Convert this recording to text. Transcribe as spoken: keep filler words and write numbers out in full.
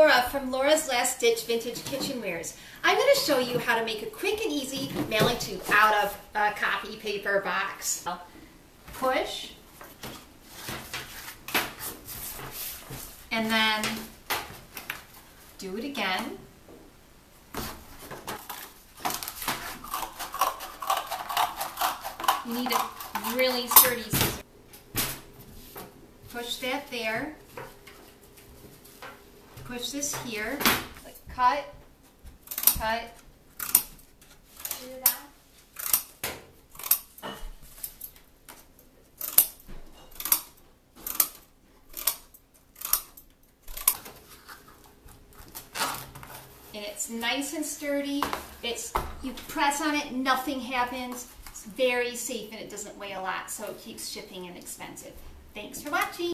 Laura from Laura's Last Ditch Vintage Kitchenwares. I'm going to show you how to make a quick and easy mailing tube out of a copy paper box. Push, and then do it again. You need a really sturdy scissor. Push that there. Push this here. Like cut, cut. Do that. And it's nice and sturdy. It's, you press on it, nothing happens. It's very safe and it doesn't weigh a lot, so it keeps shipping inexpensive. Thanks for watching.